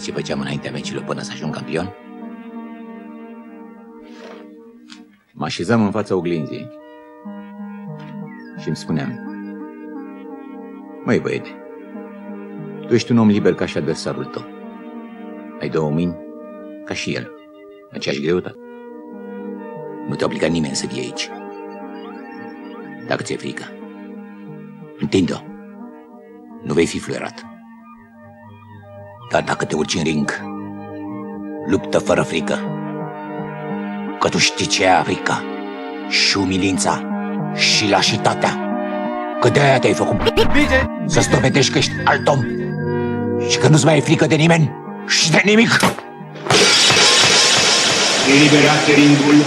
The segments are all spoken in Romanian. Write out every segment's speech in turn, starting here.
ce făceam înaintea meciului până să ajung campion? Mă așezam în fața oglinzii și îmi spuneam: măi băiete, tu ești un om liber ca și adversarul tău. Ai două mâini ca și el, aceeași greutate. Nu te obliga nimeni să fie aici. Dacă ți-e frică, întinde-o. Nu vei fi fluierat. Dar dacă te urci în ring, luptă fără frică. Că tu știi ce e frica și umilința și lașitatea. Că de-aia te-ai făcut să-ți dovedești că ești alt om și că nu-ți mai e frică de nimeni și de nimic. Eliberați ringul.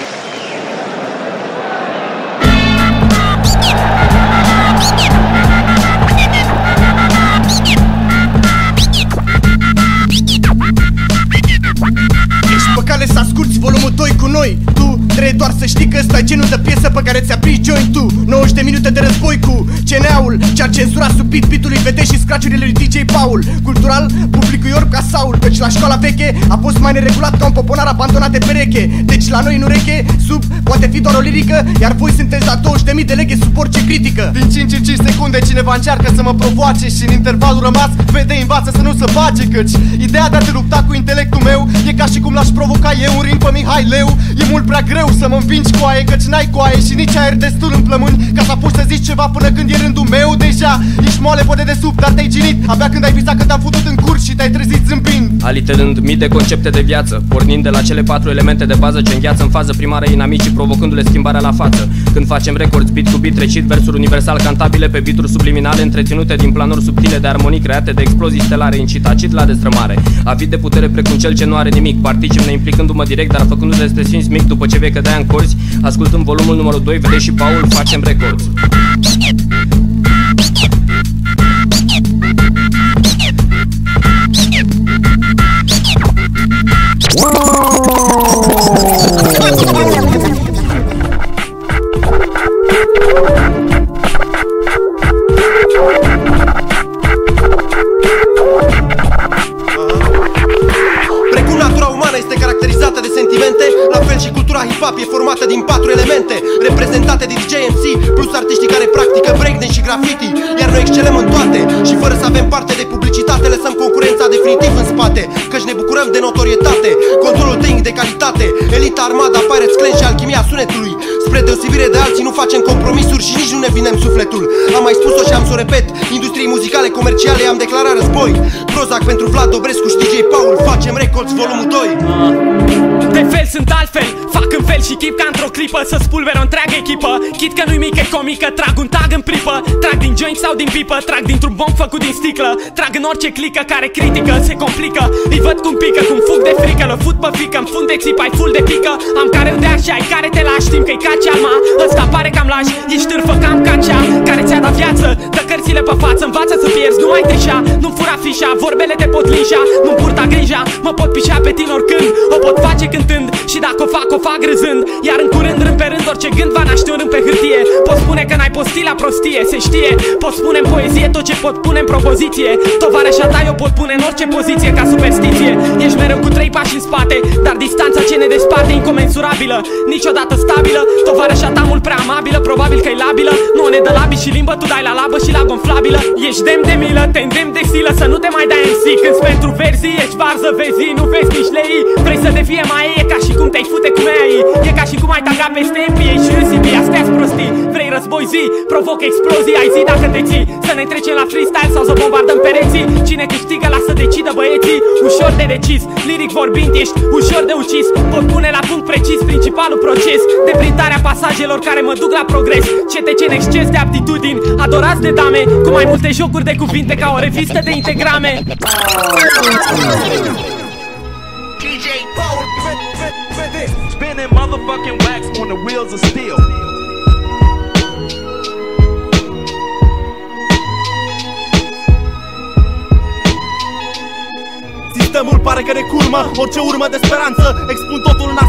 Ești pe cale să asculti volumul 2 cu noi. Tu trebuie doar să știi că ăsta e genul de piesă pe care ți-a prins joint tu. 90 de minute de război cu CNA-ul, ce-a cenzurat sub beat-ului VD și scratch-urile lui DJ Paul. Cultural, publicul Iorb ca Saul, căci la școala veche a fost mai neregulat ca un poponar abandonat de pereche. Deci la noi în ureche, sub, poate fi doar o lirică, iar voi sunteți la 20.000 de leghe sub orice critică. Din 5 în 5 secunde cineva încearcă să mă provoace și în intervalul rămas VD învață să nu se bage, căci ideea de a te lupta cu intelectul meu e ca și cum l-aș provoca eu un ring pe Mihai Leu. E mult prea greu să mă învingi cu aie, căci n-ai coaie și nici aer destul în plămâni ca să apuci să zici ceva până când e rândul meu. Deja ești moale pe dedesubt, dar te-ai ginit abia când ai visat că te-am futut în curs și te-ai trezit zâmbind. Aliterând mii de concepte de viață, pornind de la cele 4 elemente de bază ce îngheață în fază primară inamicii, provocându-le schimbarea la față. Când facem records beat cu beat recit, versuri universal cantabile pe beaturi subliminale întreținute din planuri subtile de armonii create de explozii stelare, incitacit la destrămare. Avid de putere precum cel ce nu are nimic, particip neimplicându-mă direct, dar făcându-te să te simți mic după ce vei cădea în corzi. Ascultând volumul numărul 2, VD și Paul, facem records. Precum natura umană este caracterizată de sentimente, la fel și cultura hip-hop e formată din 4 elemente, reprezentate de DJ MC, plus artiștii care practică breakdance și graffiti. Iar noi excelăm în toate și fără să avem parte de publicitate lăsăm concurența definitiv în spate, căci ne bucurăm de notorietate, controlul tehnic de calitate, Elita, Armada, Pirates Clan și alchimia sunetului. Spre deosebire de alții nu facem compromisuri și nici nu ne vinem sufletul. Am mai spus-o și am să o repet, industriei muzicale comerciale am declarat război. Prozac pentru Vlad Dobrescu și DJ Paul, facem records volumul 2. De fel sunt altfel, fac în fel și chip ca într-o clipă să spulber o întreagă echipă. Chit că nu-i mică, e comică, trag un tag în pripă, trag din joint sau din pipă, trag dintr-un bomb făcut din sticlă, trag în orice clică care critică, se complică. Îi văd cum pică, cum fug de frică, le fut pe fică, îmi fund de țipă, ai full de pică. Am care de așa, ai care te lași, știm că-i ca cealma, ăsta pare cam lași, ești târfă cam ca cea care ți-a dat viață, dă cărțile pe față, învață să pierzi, nu mai trișa, nu fura fișa, vorbele te pot linșa, nu-mi purta grija, mă pot pișa pe tine oricând, o pot face cântând și dacă o fac râzând. Iar în curând, rând pe rând, orice gând va naște un rând pe hârtie. Poți spune că n-ai postit la prostie, se știe. Poți spune în poezie tot ce pot pune în propoziție. Tovarășa ta eu pot pune în orice poziție ca superstiție. Ești mereu cu 3 pași în spate, dar distanța ce ne desparte e incomensurabilă, niciodată stabilă. Tovarășa ta mult prea amabilă, probabil că e labilă, nu ne dă labi și limbă, tu dai la labă și la gonflabilă. Ești demn de milă, te îndemn de silă să nu te mai dai MC. Când pentru verzii ești varză, vezi, nu vezi nici lei. Vrei să devie mai e ca și cum te-ai fute cu mea. E ca și cum ai taga peste NBA și râsipi, astea-s prostii. Vrei război zi, provoc explozii, ai zi dacă te ții. Să ne trecem la freestyle sau să bombardăm pereții. Cine câștigă lasă decidă băieții. Ușor de decis, liric vorbind ești ușor de ucis. Pot pune la punct precis principalul proces de printarea pasajelor care mă duc la progres. CTC în exces de aptitudini, adorați de dame, cu mai multe jocuri de cuvinte ca o revistă de integrame. DJ Paul, spinning motherfucking wax on the wheels of steel. Sistemul pare că ne curmă orice urmă de speranță, expun totul în astă stanță.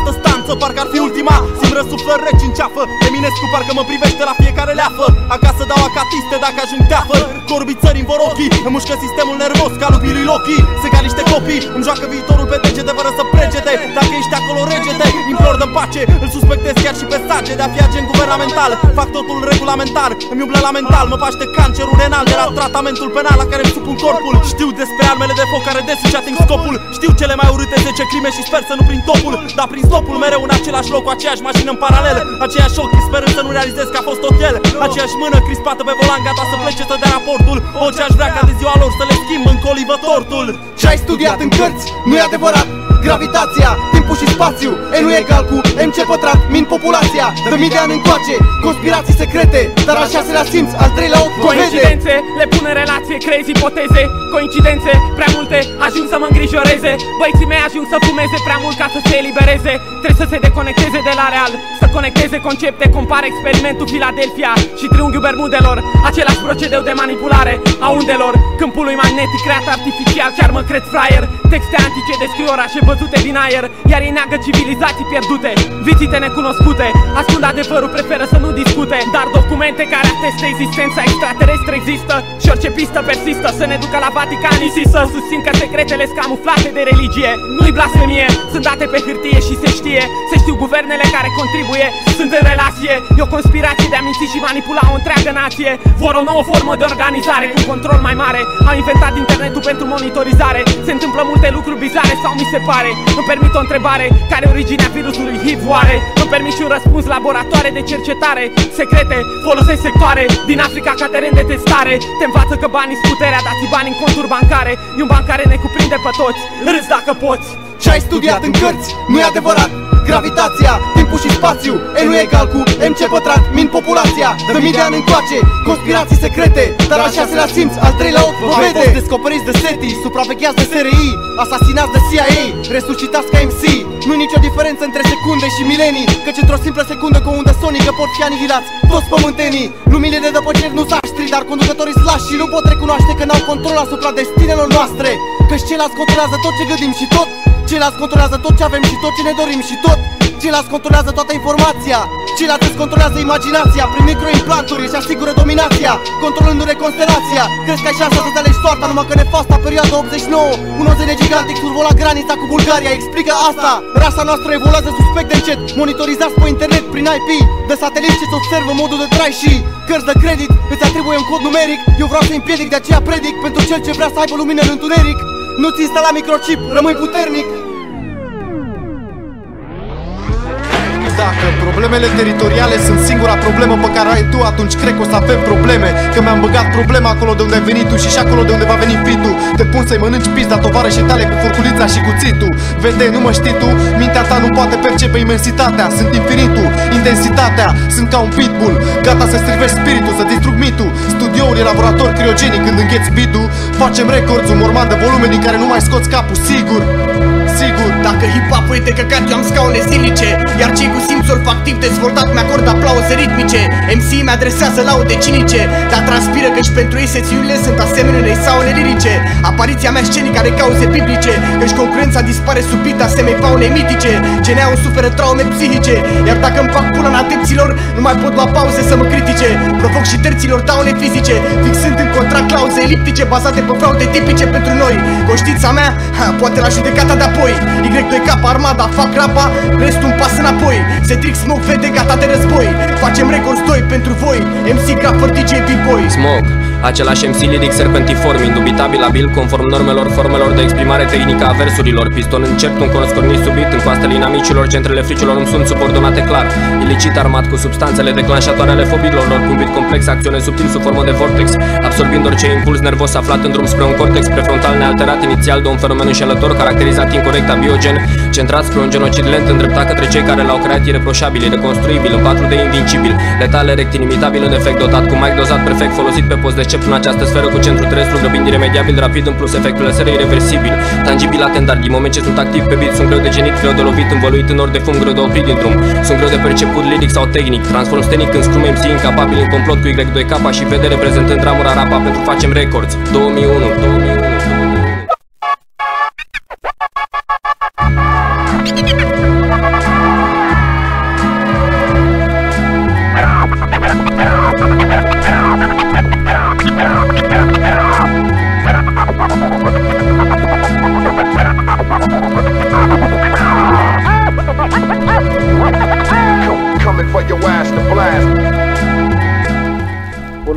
viață parcă ar fi ultima. Simt răsuflări reci în ceafă, Eminescu parcă mă privește la fiecare leafă. Acasă dau acatiste dacă ajung teafă. Corbii țării vor ochii, îmi mușcă sistemul nervos ca lupii lui Loki. Se ca niște copii, îmi joacă viitorul pe degete fără să pregete. Dacă ești acolo regete, implor de pace. Îl suspectez chiar și pe Sace de a fi agent guvernamental. Fac totul regulamentar, îmi umblă la mental. Mă paște cancerul renal de la tratamentul penal la care îmi supun corpul. Știu despre armele de foc care des și ating scopul. Știu cele mai urâte 10 crime și sper să nu prind topul. Dar prin stopul mereu în același loc, cu aceeași mașină în paralel. Aceeași ochi sperând să nu realizez că a fost tot el. Aceeași mână crispată pe volan gata să plece să dea raportul. Orice aș vrea ca de ziua lor să le schimb în colivă tortul. Ce-ai studiat în cărți nu e adevărat. Gravitația, timpul și spațiu, E nu e egal cu MC pătrat, mint populația. De mii de ani încoace, conspirații secrete, dar al șaselea simț, al treilea ochi vede. Coincidențe, le pun în relație, crezi ipoteze. Coincidențe, prea multe, ajung să mă îngrijoreze. Băieții mei ajung să fumeze prea mult ca să se elibereze. Trebuie să se deconecteze de la real, să conecteze concepte. Compare experimentul Philadelphia și triunghiul Bermudelor. Același procedeu de manipulare a undelor. Câmpului magnetic creat artificial, chiar mă cred fraier. Texte antice descriu orașe văzute din aer, iar ei neagă civilizații pierdute, vizite necunoscute. Ascund adevărul, preferă să nu discute. Dar documente care atestă existența extraterestră există. Și orice pistă persistă să ne ducă la Vatican și să susțin că secretele sunt camuflate de religie. Nu-i blasfemie, sunt date pe hârtie și se știe. Se știu guvernele care contribuie, sunt în relație. E o conspirație de a minți și manipula o întreagă nație. Vor o nouă formă de organizare cu control mai mare. Au inventat internetul pentru monitorizare. Se întâmplă multe lucruri bizare sau mi se pare. Îmi permit o întrebare, care e originea virusului HIV oare? Îmi permit și un răspuns, laboratoare de cercetare secrete, folosesc sectoare din Africa ca teren de testare. Te învață că banii-s puterea, dați bani în conturi bancare. E un banc care ne cuprinde pe toți, râzi dacă poți. Ce-ai studiat în cărți nu e adevărat. Gravitația, timpul și spațiu, E nu e egal cu MC pătrat, mint populația. De mii de ani încoace, conspirații secrete, dar al șaselea simț, al treilea ochi vă vede. Fost descoperiți de SETI, supravegheați de SRI, asasinați de CIA, resuscitați ca MC. Nu-i nicio diferență între secunde și milenii, căci într-o simplă secundă cu o undă sonică pot fi anihilați toți pământenii. Luminile de dăpăciri nu s-aștri, dar conducătorii slași nu pot recunoaște că n-au control asupra destinelor noastre. Căci ceilalți controlează tot ce gândim și tot. Ceilalți controlează tot ce avem și tot ce ne dorim și tot. Ceilalți controlează toată informația. Ceilalți îți controlează imaginația. Prin microimplanturi își asigură dominația, controlându-ne constelația. Crezi că ai șansa să-ți alegi soarta, numai că nefasta perioada 89. Un OZN gigantic survola granița cu Bulgaria. Explică asta. Rasa noastră evoluează suspect de încet. Monitorizați pe internet prin IP de satelit ce-ți observă modul de trai și cărți de credit. Îți atribuie un cod numeric. Eu vreau să-i împiedic, de aceea predic pentru cel ce vrea să aibă lumină în întuneric. Nu-ți instala microchip, rămâi puternic. Dacă problemele teritoriale sunt singura problemă pe care ai tu, atunci cred că o să avem probleme. Că mi-am băgat problema acolo de unde ai venit tu și și acolo de unde va veni fitul. Te pun să-i mănânci pizda tovarășii tale cu furculița și cuțitul. Vede, nu mă știi tu? Mintea ta nu poate percepe imensitatea. Sunt infinitul, intensitatea. Sunt ca un pitbull, gata să strivești spiritul, să distrug mitul. Studioul e laborator criogenic când îngheți beat-ul. Facem records, un morman de volume din care nu mai scoți capul, sigur. Sigur, dacă hip-hop-ul e de căcat, eu am scaune zilnice. Iar cei cu simț olfactiv dezvoltat mi-acordă aplauze ritmice. MC mi-adresează laude cinice, dar transpiră că și pentru ei secțiunile sunt asemenea unei saune lirice. Apariția mea scenică are cauze biblice, căci concurența dispare subit asemenea faune mitice. CNA-ul suferă traume psihice, iar dacă îmi fac pula în adepților, nu mai pot lua pauze să mă critique. Provoc și terților daune fizice, fixând în contract clauze eliptice bazate pe fraude tipice pentru noi. Conștiința mea, poate la judecata de apoi. Y2K, armada, fac rapa, restul un pas înapoi. Se trick Smoke, vede, gata de război. Facem records 2 pentru voi, MC, Grapher, DJ, B-Boy. Smoke, același MC lyric serpentiform, indubitabil abil, conform normelor, formelor de exprimare tehnică a versurilor. Piston încert, un conscornit subit, în coastele inamicilor, centrele fricilor îmi sunt subordonate clar. Ilicit armat cu substanțele declanșatoare ale fobiilor lor, cu un beat complex, acționez subtil sub formă de vortex, absorbind orice impuls nervos aflat în drum spre un cortex prefrontal nealterat inițial de un fenomen înșelător, caracterizat incorect abiogen, centrat spre un genocid lent îndreptat către cei care l-au creat ireproșabil, reconstruibil, în 4D invincibil, letal, erect, inimitabil, în efect dotat cu mic dozat perfect, folosit pe post deștept în această sferă cu centru terestru, grăbind iremediabil, rapid, în plus efectul lăsării irreversibil, tangibil, atent, dar din moment ce sunt activ pe beat, sunt greu de genit, greu de lovit, învăluit în ori de fum, greu de oprit din drum, sunt greu de perceput liric sau tehnic, transform stenic în scrum MC incapabil, în complot cu Y2K și vede reprezentând ramura rapa pentru Facem Records 2001.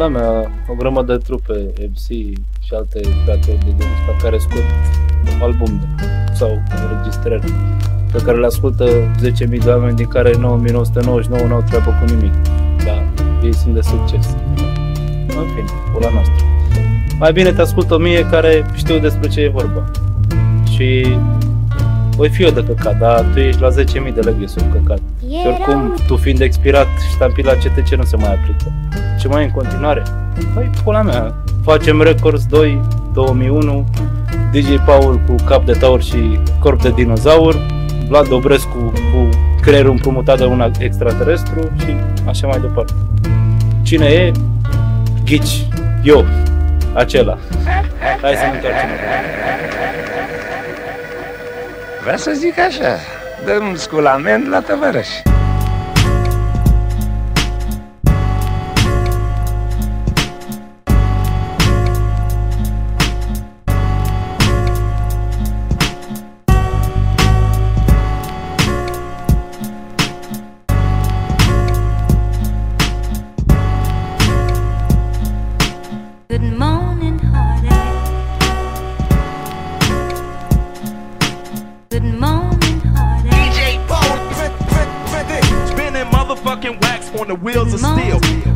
pula mea, o grămadă de trupe, MC și alte creatori de genul ăsta care scot albume sau înregistrări pe care le ascultă 10.000 de oameni, din care 9.999 n-au treabă cu nimic, dar ei sunt de succes. În fine, pula noastră. Mai bine te ascultă 1000 care știu despre ce e vorba. Și voi fi eu de căcat, dar tu ești la 10.000 de lei sub căcat. Și oricum, tu fiind expirat, ștampila CTC nu se mai aplică. Ce mai e în continuare? Păi, pula mea, facem Records 2, 2001, DJ Paul cu cap de taur și corp de dinozaur, Vlad Dobrescu cu creierul împrumutat de un extraterestru și așa mai departe. Cine e? Ghici. Eu. Acela. Hai să ne întoarcem. Vreau să zic așa, dăm sculament la tăvărăș. On the wheels of steel.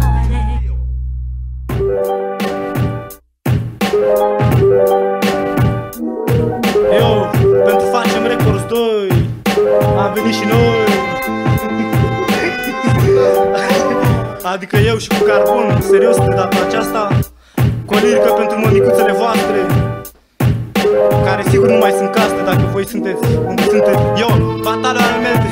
Eu, pentru Facem Records 2 am venit și noi. Adică eu și cu Carbon, serios de data aceasta, cu o lirică pentru mămicuțele voastre, care sigur nu mai sunt caste dacă voi sunteți unde sunteți. Eu, batalioanele mele.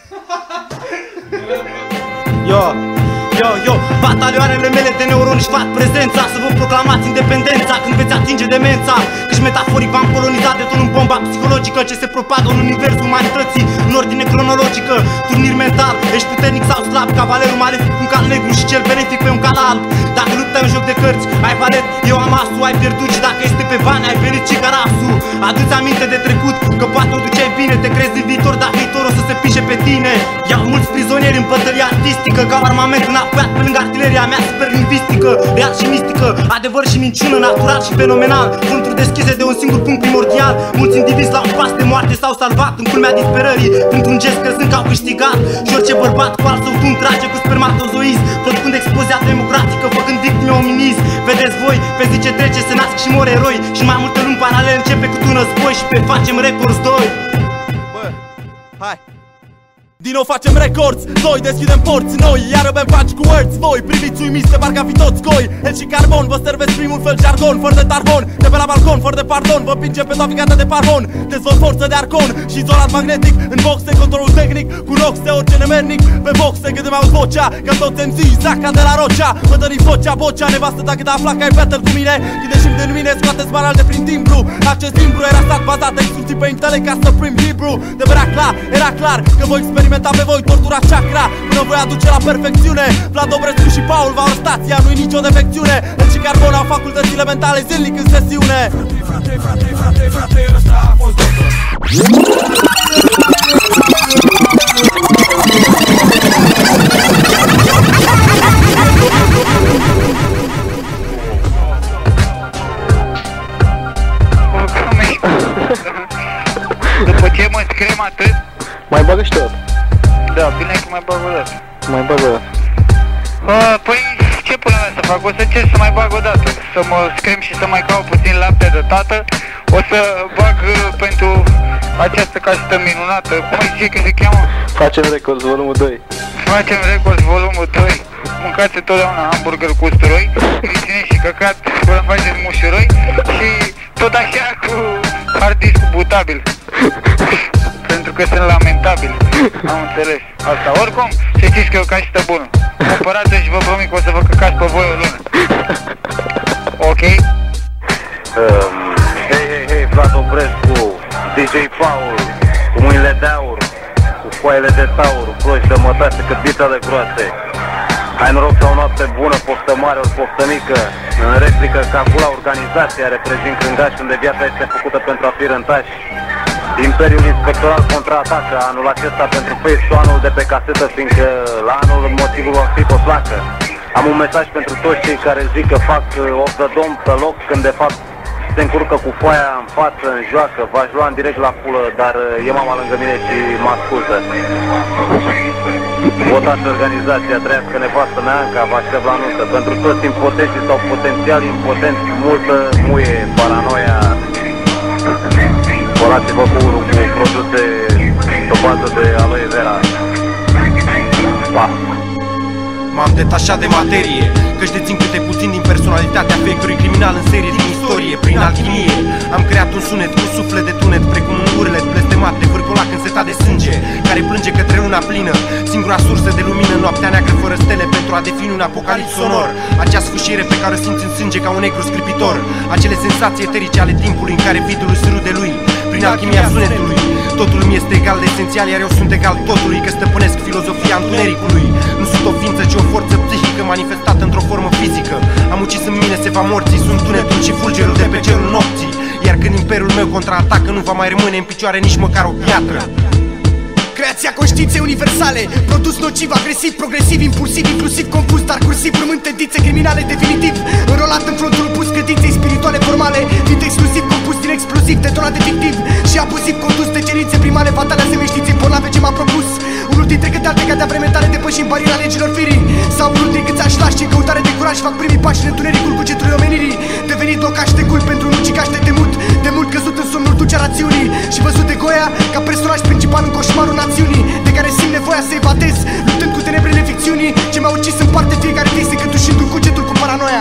Yo, batalioanele mele de neuroni își fac prezența, să vă proclamați independența când veți atinge demența. Căci metaforic v-am colonizat detonând bomba psihologică ce se propagă în universul umanității în ordine cronologică. Turnir mental, ești puternic sau slab, cavalerul malefic cu un cal negru și cel benefic pe un cal alb. Dacă luptai un joc de cărți, ai valet, eu am asul, ai pierdut. Și dacă este pe bani, ai venit și carasul. Adu-ți aminte de trecut, că poate o duceai bine. Te crezi în viitor, dar viitorul o să se pișe pe tine. Iau mulți prizonieri în bătălia artistică, ca armament înapoiat pe lângă artileria mea superlingvistică, real și mistică, adevăr și minciună, natural și fenomenal. Fronturi deschise de un singur punct primordial. Mulți indivizi la un pas de moarte s-au salvat în culmea disperării, printr-un gest crezând că au câștigat. Și orice bărbat cu al său tun trage cu spermatozoizi, producând explozia democratică, făcând victime ominizi. Vedeți voi, pe zi ce trece se nasc și mor eroi, și mai multe lumi paralele începe cu un război. Și pe Facem Records 2. Bă, hai! Din nou facem records, noi deschidem porți noi, iar bem paci cu words. Voi priviți uimiți de parcă fi toți goi. El și Carbon, vă servesc primul fel jargon, fără de tarbon, de pe la balcon, fără de pardon. Vă pinge pe toată ficată de parfon, dezvolt forță de arcon și izolat magnetic. În boxe, controlul tehnic, cu nox de orice nemernic. Pe boxe, când îmi aud vocea, că toți MC, zaca de la Rocea. Mă dări vocea, bocea, nevastă dacă te afla că ai battle cu mine. Când ieșim din mine, scoateți banal de prin timbru. Acest timbru era stat bazat de instrucții pe intelect ca Supreme Hebrew. De era clar că voi experimenta pe voi tortura chakra până voi aduce la perfecțiune. Vlad Dobrescu și Paul v-au arestat, ea nu-i nicio defecțiune. El și Carbon au facultățile mentale zilnic în sesiune. Frate, ăsta a fost doctor. După ce mă scriem atât, mai bagă și tot. da, bine că mai bag o dată. Mai bagă. Păi, ce până mea să fac? O să încerc să mai bag o dată. Să mă scrim și să mai caut puțin lapte de tată. O să bag pentru această casetă minunată. Cum îi zice că se cheamă? Facem Records volumul 2. Facem Records volumul 2. Mâncați întotdeauna hamburger cu usturoi, gricine și căcat până faceți mușuroi. Și tot așa cu hard disk butabil. Pentru că sunt lamentabil. Am înțeles asta. Oricum, să știți că e o casetă bună. Cumpărați și vă promit că o să vă căcați pe voi o lună. Ok? Hei, Vlad Dobrescu, DJ Paul, cu mâinile de aur, cu foaile de taur, proști de mătase cât bitele groase. Hai noroc sau noapte bună, poftă mare ori poftă mică. În replică calcula organizația, reprezint crângași unde viața este făcută pentru a fi rântași. Imperiul Inspectoral contraatacă anul acesta pentru Face, anul de pe casetă, fiindcă la anul motivul va fi pe placă. Am un mesaj pentru toți cei care zic că fac off the dome pe loc, când de fapt se încurcă cu foaia în față, în joacă. V-aș lua în direct la pulă, dar e mama lângă mine și mă ascultă. Votați organizația, trăiască nevastă mea Anca, vă aștept la nuntă. Pentru toți impotenți sau potențial impotenți, multă muie, paranoia. Colați-vă cu unul cu produse pe bază de aloe vera. Pa! M-am detașat de materie, căci dețin câte puțin din personalitatea fiecărui criminal în serie din istorie. Prin alchimie am creat un sunet cu suflet de tunet, precum un urlet blestemat de vârcolac însetat de sânge, care plânge către luna plină, singura sursă de lumină în noaptea neagră fără stele, pentru a defini un apocalips sonor. Acea sfâșiere pe care o simți în sânge ca un ecru scripitor, acele senzații eterice ale timpului în care vidul își râde lui. Prin alchimia sunetului, totul mi este egal de esențial, iar eu sunt egal totului, că stăpânesc filozofia întunericului. Nu sunt o ființă, ci o forță psihică manifestată într-o formă fizică. Am ucis în mine seva morții, sunt tunetul și fulgerul de pe cerul nopții. Iar când imperiul meu contraatacă, nu va mai rămâne în picioare nici măcar o piatră. Creația conștiinței universale, produs nociv, agresiv, progresiv, impulsiv, inclusiv, confuz, dar cursiv, urmând tendințe criminale definitiv. Înrolat în frontul opus credinței spirituale formale, fiind exclusiv compus din exploziv, detonat de fictiv și abuziv, condus de cerințe primale, fatale a semeștiinței bolnave ce m-a propus. Unul dintre câte alte ca de avrementare depășind bariera legilor firii, sau unul din câți așlași în căutare de curaj fac primii pași în întunericul cugetului omenirii, devenit locaș de cult pentru un ucigaș de temut, de mult căzut în somnul dulce a rațiunii și văzut de Goia ca personaj principal în coșmarul națiunii, de care simt nevoia să evadez, luptând cu tenebrele ficțiunii ce m-au ucis în parte fiecare vis, încătușindu-mi cugetul cu paranoia.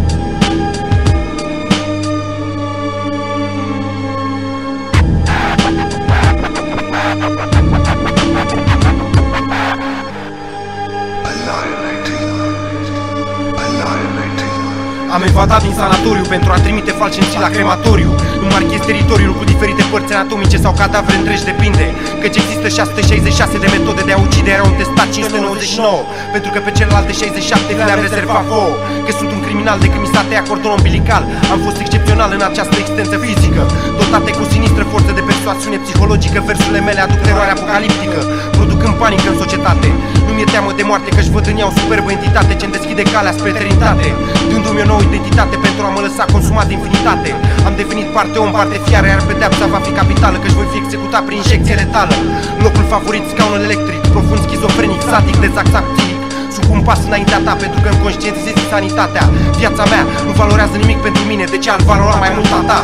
Am evadat din sanatoriu pentru a trimite falcenții la crematoriu. Îmi teritoriul cu diferite părți anatomice sau cadavre întregi, depinde. Căci există 666 de metode de a ucide, iar au testat 599, pentru că pe celelalte 67 vi le-am rezervat vouă. Că sunt un criminal de când mi s-a tăiat cordon umbilical. Am fost excepțional în această existență fizică, dotate cu sinistră forță de persoasiune psihologică. Versurile mele aduc teroare apocaliptică, producând panică în societate. Nu mi-e teamă de moarte, căci văd în ea o superbă entitate ce-mi deschide calea spre eternitate, dându-mi o nouă identitate pentru a mă lăsa consumat de infinitate. Am devenit parte om, parte fiară, iar pedeapsa va fi capitală, căci voi fi executat prin injecție letală. Locul favorit, scaunul electric, profund schizofrenic, satic, dezaxat psihic. Sub un pas înaintea ta, pentru că îmi conștientizez sanitatea. Viața mea nu valorează nimic pentru mine, de ce ar valora mai mult a ta?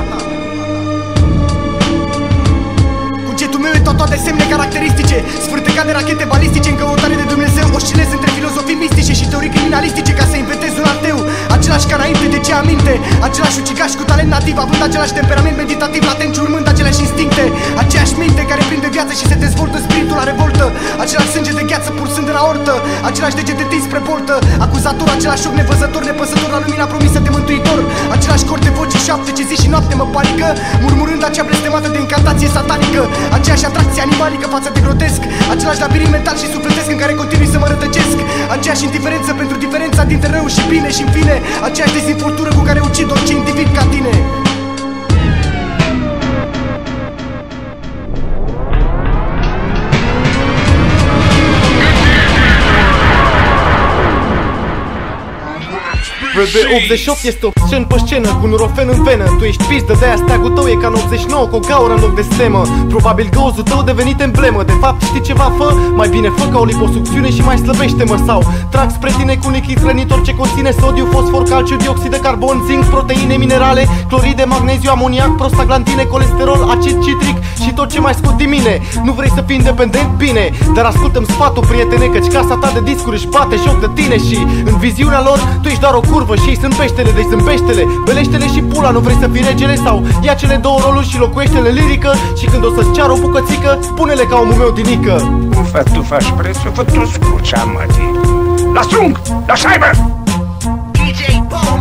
Cugetul meu e toate semne caracteristice, sfârtecat de rachete balistice în căutare de Dumnezeu. Oscilez între filozofii mistice și teorii criminalistice ca să inventez un ateu. Același ca înainte, de ce aminte? Același ucigaș cu talent nativ, având același temperament meditativ latent și urmând aceleași instincte. Aceeași minte care prinde viață și se dezvoltă spiritul la revoltă. Același sânge de gheață pulsând în aortă, același deget întins spre boltă. Acuzator, același ochi nevăzător, nepăsător la lumina promisă de mântuitor. Același cor de voci și șapte ce zi și noapte mă panică, murmurând acea blestemată de incantație satanică. Aceeași atracție animalică față de grotesc, același labirint mental și sufletesc în care continui să mă rătăcesc. Aceeași indiferență pentru diferența dintre rău și bine și în fine, aceeași dezinvoltură cu care ucid orice individ ca tine. VB88 este obscen pe scenă, cu nurofen în venă. Tu ești pizdă, de-aia steagul tău e ca în 89, cu o gaură în loc de stemă. Probabil găuzul tău devenit emblemă. De fapt știi ceva, fă? Mai bine fă ca o liposucțiune și mai slăbește-mă. Sau trag spre tine cu un lichid hrănitor ce conține sodiu, fosfor, calciu, dioxid de carbon, zinc, proteine, minerale, cloride, magneziu, amoniac, prostaglantine, colesterol, acid citric și tot ce mai scot din mine. Nu vrei să fii independent? Bine, dar ascultă-mi sfatul, prietene, căci casa ta de discuri își bate joc de tine și în viziunea lor tu ești doar o curvă și ei sunt peștele, deci sunt peștele, belește-le și pula. Nu vrei să fii regele? Sau ia cele două roluri și locuiește-le lirică, și când o să-ți ceară o bucățică, spune-le ca omul meu dinică. Tu faci prețul, tu scucea, mătii. La strung, la șaibă! DJ Paul